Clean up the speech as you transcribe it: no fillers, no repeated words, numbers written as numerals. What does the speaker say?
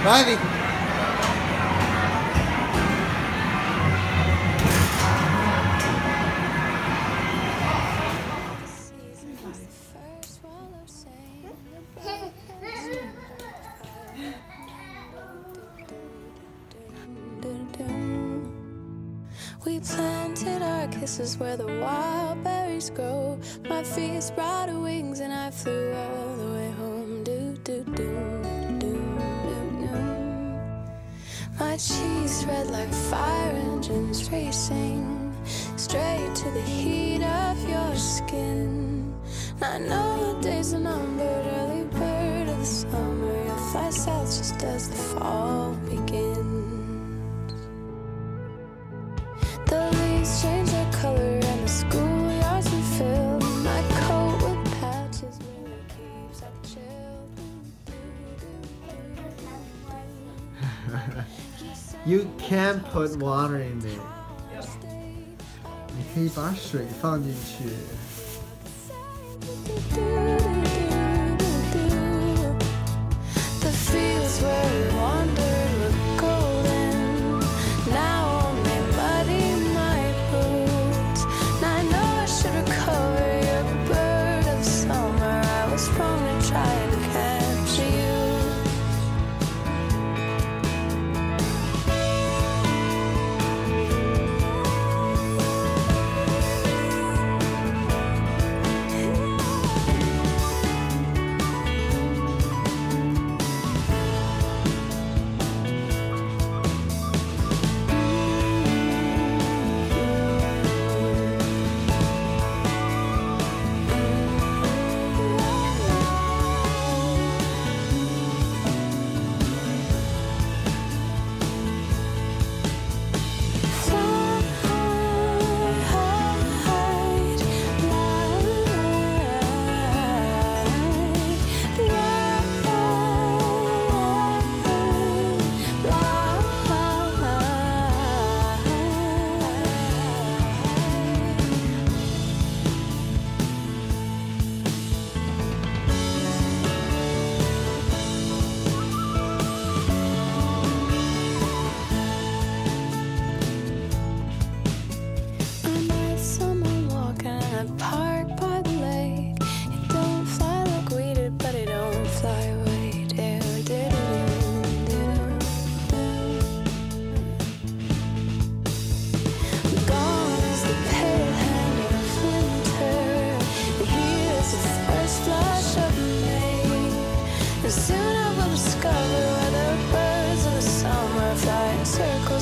Ivy. We planted our kisses where the wild berries grow. My feet sprout wings and I flew all the way home. Do do do do do do. My cheeks red like fire engines racing straight to the heat of your skin. I know the days are numbered, early bird of the summer. You'll fly south just as the fall begins. The leaves change their color and the schoolyards are filled. My coat with patches really keeps up chill. You can put water in it. 你可以把水放进去。 The fields where we wandered were golden. Now only muddy my boots. And I know I should recover your bird of summer. I was wrong to try and catch you. Park by the lake. It don't fly like we did, but it don't fly away. Gone is the pale hand of winter. Here's the first flush of May. And soon I will discover where the birds of the summer fly in circles.